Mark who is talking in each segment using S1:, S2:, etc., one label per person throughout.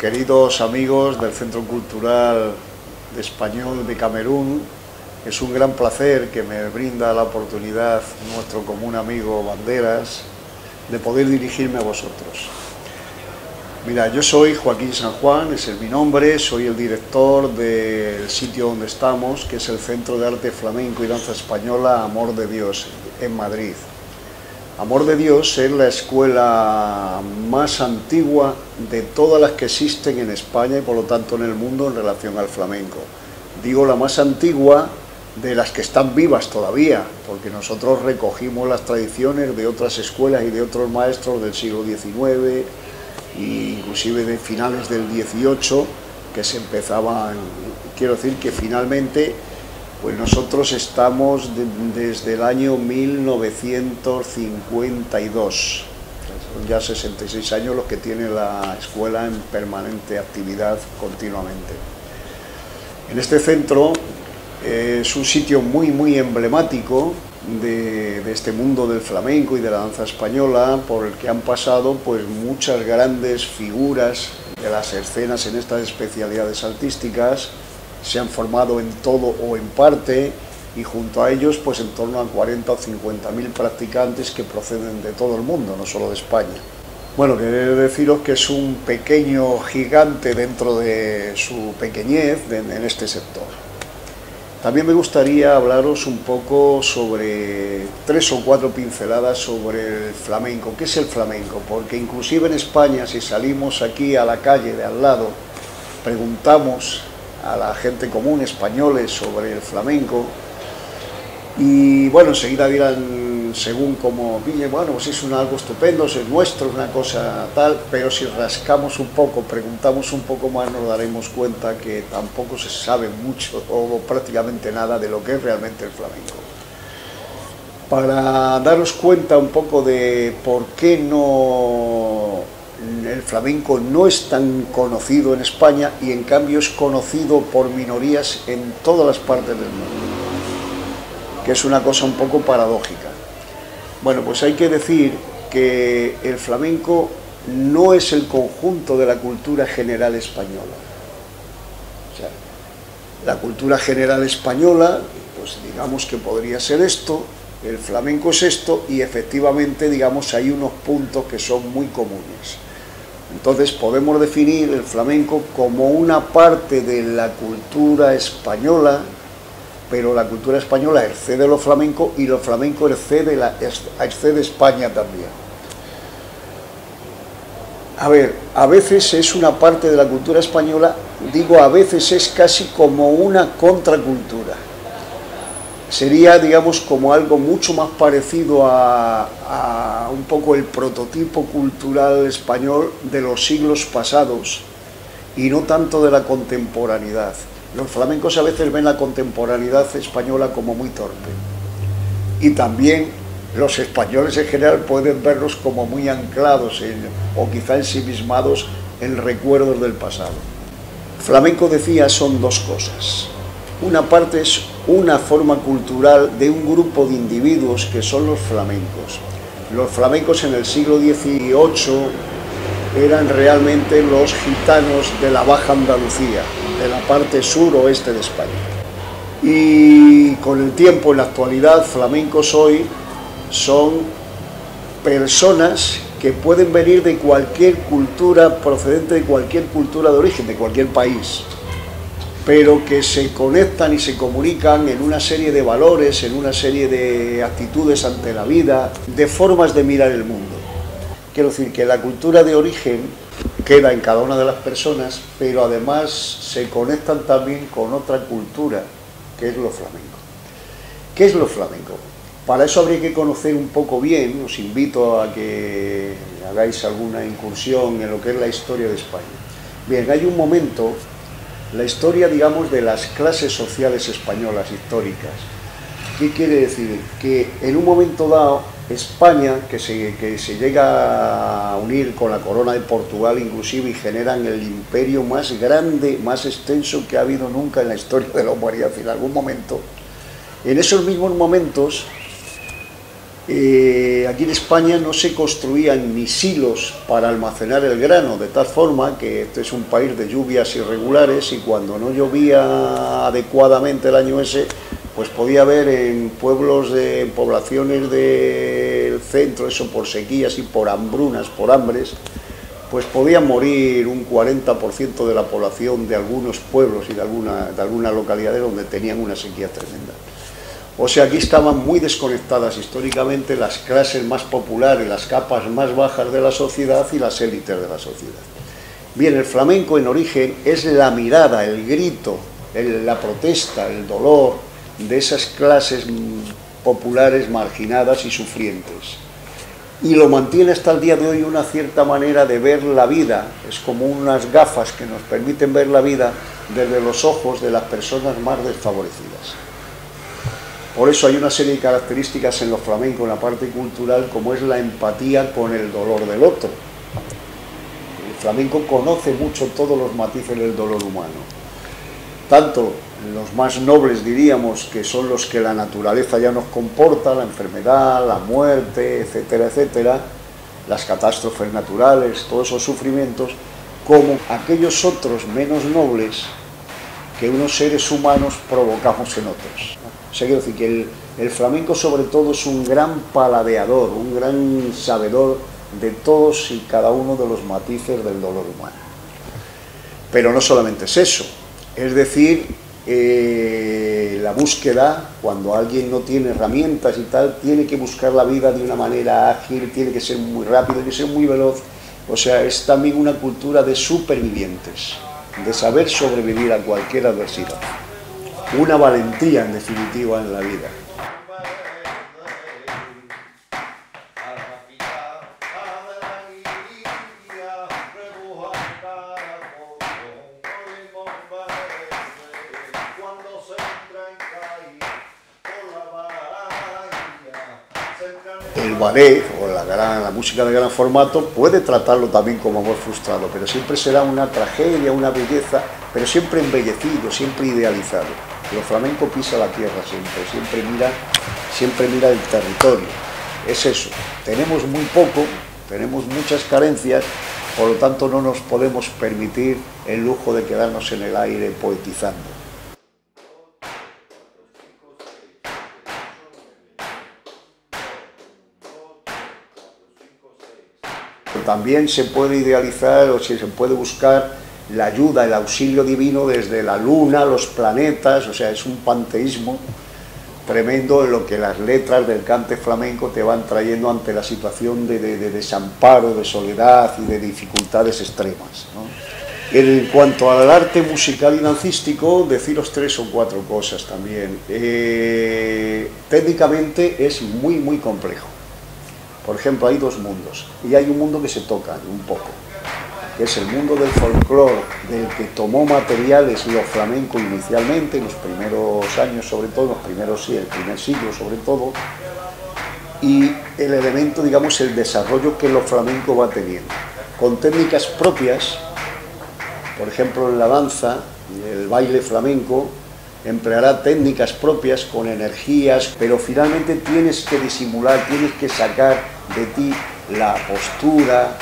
S1: queridos amigos del Centro Cultural de Español de Camerún, es un gran placer que me brinda la oportunidad nuestro común amigo Banderas de poder dirigirme a vosotros. Mira, yo soy Joaquín San Juan, ese es mi nombre, soy el director del sitio donde estamos, que es el Centro de Arte Flamenco y Danza Española Amor de Dios, en Madrid. Amor de Dios es la escuela más antigua de todas las que existen en España y por lo tanto en el mundo en relación al flamenco. Digo la más antigua de las que están vivas todavía, porque nosotros recogimos las tradiciones de otras escuelas y de otros maestros del siglo XIX e inclusive de finales del XVIII que se empezaban. Quiero decir que finalmente pues nosotros estamos desde el año 1952, son ya 66 años los que tiene la escuela en permanente actividad continuamente. En este centro es un sitio muy emblemático de este mundo del flamenco y de la danza española, por el que han pasado pues muchas grandes figuras de las escenas en estas especialidades artísticas. Se han formado en todo o en parte y junto a ellos pues en torno a 40 o 50.000 practicantes que proceden de todo el mundo, no solo de España. Bueno, quiero deciros que es un pequeño gigante dentro de su pequeñez en este sector. También me gustaría hablaros un poco sobre 3 o 4 pinceladas sobre el flamenco. ¿Qué es el flamenco? Porque inclusive en España, si salimos aquí a la calle de al lado, preguntamos a la gente común, españoles, sobre el flamenco, y bueno, enseguida dirán, según como pille, bueno, pues es algo estupendo, es nuestro, es una cosa tal, pero si rascamos un poco, preguntamos un poco más, nos daremos cuenta que tampoco se sabe mucho o prácticamente nada de lo que es realmente el flamenco. Para daros cuenta un poco de por qué el flamenco no es tan conocido en España y en cambio es conocido por minorías en todas las partes del mundo, que es una cosa un poco paradójica. Bueno, pues hay que decir que el flamenco no es el conjunto de la cultura general española. O sea, la cultura general española, pues digamos que podría ser esto, el flamenco es esto, y efectivamente, digamos, hay unos puntos que son muy comunes. Entonces podemos definir el flamenco como una parte de la cultura española, pero la cultura española excede lo flamenco y lo flamenco excede España también. A ver, a veces es una parte de la cultura española, digo a veces es casi como una contracultura. Sería, digamos, como algo mucho más parecido a un poco el prototipo cultural español de los siglos pasados y no tanto de la contemporaneidad. Los flamencos a veces ven la contemporaneidad española como muy torpe y también los españoles en general pueden verlos como muy anclados o quizá ensimismados en recuerdos del pasado. Flamenco, decía, son dos cosas. Una parte es una forma cultural de un grupo de individuos que son los flamencos. Los flamencos en el siglo XVIII eran realmente los gitanos de la Baja Andalucía, de la parte sur-oeste de España. Y con el tiempo, en la actualidad, flamencos hoy son personas que pueden venir de cualquier cultura, procedente de cualquier cultura de origen, de cualquier país, pero que se conectan y se comunican en una serie de valores, en una serie de actitudes ante la vida, de formas de mirar el mundo. Quiero decir que la cultura de origen queda en cada una de las personas, pero además se conectan también con otra cultura, que es lo flamenco. ¿Qué es lo flamenco? Para eso habría que conocer un poco bien, os invito a que hagáis alguna incursión en lo que es la historia de España. Bien, hay un momento, la historia, digamos, de las clases sociales españolas históricas. ¿Qué quiere decir? Que en un momento dado, España, que se llega a unir con la corona de Portugal inclusive y generan el imperio más grande, más extenso que ha habido nunca en la historia de la humanidad en algún momento, en esos mismos momentos Aquí en España no se construían ni silos para almacenar el grano, de tal forma que este es un país de lluvias irregulares y cuando no llovía adecuadamente el año ese, pues podía haber en pueblos, en poblaciones del centro, eso por sequías y por hambrunas, por hambres, pues podía morir un 40% de la población de algunos pueblos y de algunas localidades donde tenían una sequía tremenda. O sea, aquí estaban muy desconectadas históricamente las clases más populares, las capas más bajas de la sociedad y las élites de la sociedad. Bien, el flamenco en origen es la mirada, el grito, la protesta, el dolor de esas clases populares marginadas y sufrientes. Y lo mantiene hasta el día de hoy una cierta manera de ver la vida, es como unas gafas que nos permiten ver la vida desde los ojos de las personas más desfavorecidas. Por eso hay una serie de características en los flamencos, en la parte cultural, como es la empatía con el dolor del otro. El flamenco conoce mucho todos los matices del dolor humano, tanto los más nobles, diríamos, que son los que la naturaleza ya nos comporta, la enfermedad, la muerte, etcétera, etcétera, las catástrofes naturales, todos esos sufrimientos, como aquellos otros menos nobles que unos seres humanos provocamos en otros. O sea, quiero decir que el flamenco sobre todo es un gran paladeador, un gran sabedor de todos y cada uno de los matices del dolor humano. Pero no solamente es eso, es decir, la búsqueda, cuando alguien no tiene herramientas y tal, tiene que buscar la vida de una manera ágil, tiene que ser muy rápido, tiene que ser muy veloz. O sea, es también una cultura de supervivientes, de saber sobrevivir a cualquier adversidad. Una valentía, en definitiva, en la vida. El ballet o la música de gran formato puede tratarlo también como amor frustrado, pero siempre será una tragedia, una belleza, pero siempre embellecido, siempre idealizado. Lo flamenco pisa la tierra siempre mira el territorio. Es eso, tenemos muy poco, tenemos muchas carencias, por lo tanto no nos podemos permitir el lujo de quedarnos en el aire poetizando. También se puede idealizar o se puede buscar la ayuda, el auxilio divino desde la luna, los planetas, o sea, es un panteísmo tremendo en lo que las letras del cante flamenco te van trayendo ante la situación de desamparo, de soledad y de dificultades extremas, ¿no? En cuanto al arte musical y dancístico, deciros 3 o 4 cosas también. Técnicamente es muy, muy complejo. Por ejemplo, hay 2 mundos, y hay un mundo que se toca un poco, que es el mundo del folclore, del que tomó materiales lo flamenco inicialmente, en los primeros años sobre todo, el primer siglo sobre todo, y el elemento, digamos, el desarrollo que lo flamenco va teniendo, con técnicas propias. Por ejemplo, en la danza, el baile flamenco empleará técnicas propias con energías, pero finalmente tienes que disimular, tienes que sacar de ti la postura,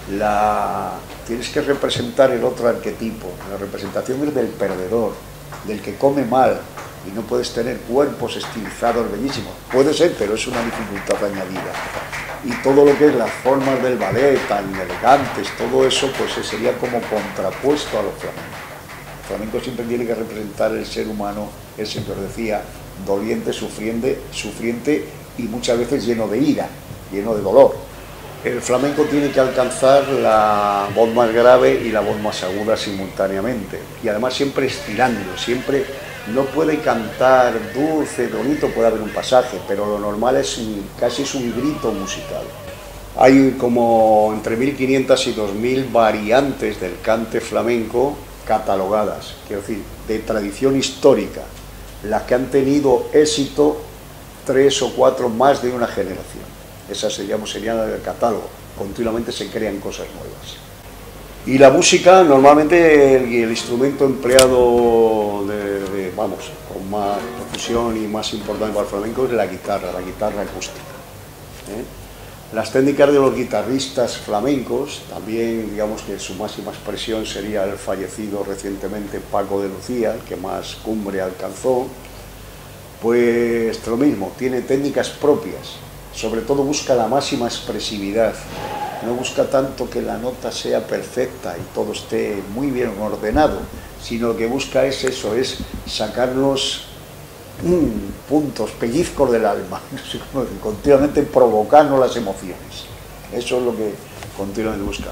S1: tienes que representar el otro arquetipo. La representación es del perdedor, del que come mal, y no puedes tener cuerpos estilizados bellísimos. Puede ser, pero es una dificultad añadida. Y todo lo que es las formas del ballet tan elegantes, todo eso pues sería como contrapuesto a lo flamenco. El flamenco siempre tiene que representar el ser humano, ese que os decía, doliente, sufriente y muchas veces lleno de ira, lleno de dolor. El flamenco tiene que alcanzar la voz más grave y la voz más aguda simultáneamente, y además siempre estirando, siempre no puede cantar dulce, bonito, puede haber un pasaje, pero lo normal es casi es un grito musical. Hay como entre 1500 y 2000 variantes del cante flamenco catalogadas, quiero decir, de tradición histórica, las que han tenido éxito 3 o 4 más de una generación. Esas serían las del catálogo, continuamente se crean cosas nuevas. Y la música, normalmente el instrumento empleado con más profusión y más importante para el flamenco es la guitarra acústica. Las técnicas de los guitarristas flamencos, también digamos que su máxima expresión sería el fallecido recientemente Paco de Lucía, el que más cumbre alcanzó, pues lo mismo, tiene técnicas propias, sobre todo busca la máxima expresividad, no busca tanto que la nota sea perfecta y todo esté muy bien ordenado, sino lo que busca es eso, es sacarnos puntos, pellizcos del alma, continuamente provocarnos las emociones. Eso es lo que continuamente busca.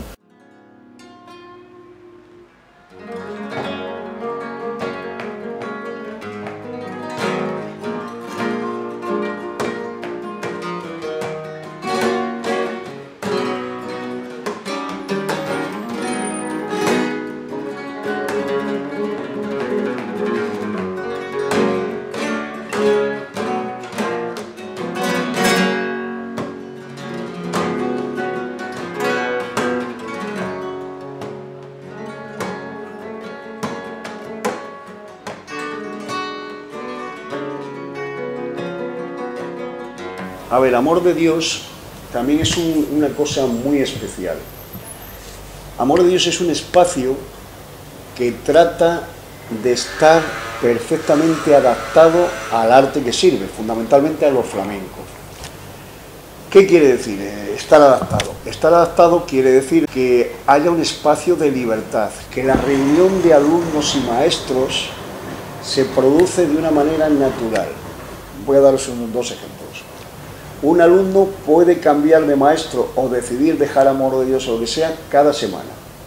S1: A ver, el amor de Dios también es una cosa muy especial. Amor de Dios es un espacio que trata de estar perfectamente adaptado al arte que sirve, fundamentalmente a los flamencos. ¿Qué quiere decir estar adaptado? Estar adaptado quiere decir que haya un espacio de libertad, que la reunión de alumnos y maestros se produce de una manera natural. Voy a daros dos ejemplos. Un alumno puede cambiar de maestro o decidir dejar Amor de Dios o lo que sea cada semana.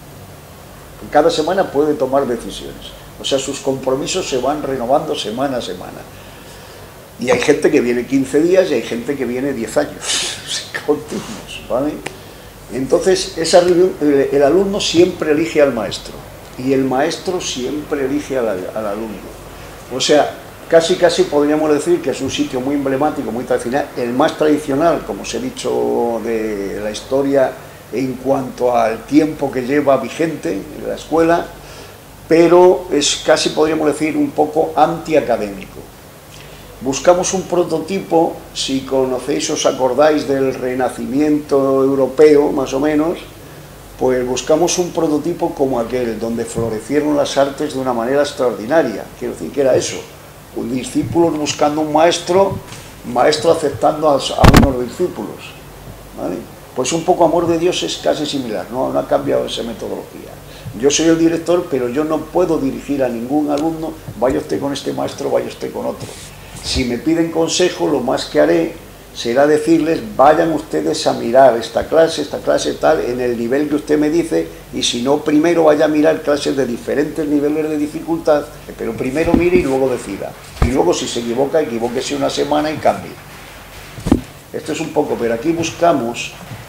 S1: Cada semana puede tomar decisiones. O sea, sus compromisos se van renovando semana a semana. Y hay gente que viene 15 días y hay gente que viene 10 años, continuos, ¿vale? Entonces, esa reunión, el alumno siempre elige al maestro y el maestro siempre elige al alumno. O sea, casi podríamos decir que es un sitio muy emblemático, muy tradicional, el más tradicional, como os he dicho, de la historia en cuanto al tiempo que lleva vigente en la escuela, pero es casi, podríamos decir, un poco antiacadémico. Buscamos un prototipo, si conocéis, os acordáis del Renacimiento europeo, más o menos, pues buscamos un prototipo como aquel, donde florecieron las artes de una manera extraordinaria. Quiero decir, que era eso, discípulos buscando un maestro, maestro aceptando a unos discípulos, ¿vale? Pues un poco Amor de Dios es casi similar, no ha cambiado esa metodología. Yo soy el director, pero yo no puedo dirigir a ningún alumno, vaya usted con este maestro, vaya usted con otro. Si me piden consejo, lo más que haré será decirles, vayan ustedes a mirar esta clase tal, en el nivel que usted me dice, y si no, primero vaya a mirar clases de diferentes niveles de dificultad, pero primero mire y luego decida. Y luego, si se equivoca, equivóquese una semana y cambie. Esto es un poco, pero aquí buscamos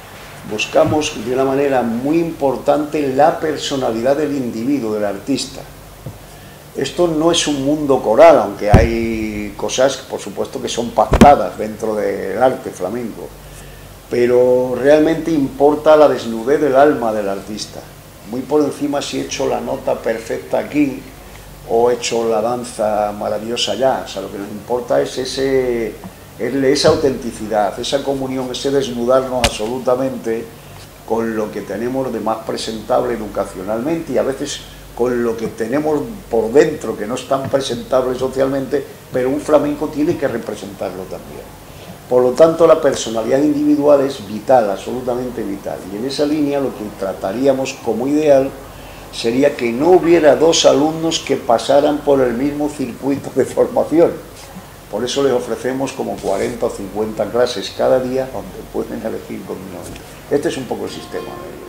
S1: de una manera muy importante la personalidad del individuo, del artista. Esto no es un mundo coral, aunque hay cosas, por supuesto, que son pactadas dentro del arte flamenco, pero realmente importa la desnudez del alma del artista. Muy por encima si he hecho la nota perfecta aquí o he hecho la danza maravillosa allá. O sea, lo que nos importa es esa autenticidad, esa comunión, ese desnudarnos absolutamente con lo que tenemos de más presentable educacionalmente y a veces con lo que tenemos por dentro, que no es tan presentable socialmente, pero un flamenco tiene que representarlo también. Por lo tanto, la personalidad individual es vital, absolutamente vital. Y en esa línea lo que trataríamos como ideal sería que no hubiera dos alumnos que pasaran por el mismo circuito de formación. Por eso les ofrecemos como 40 o 50 clases cada día donde pueden elegir continuamente. Este es un poco el sistema.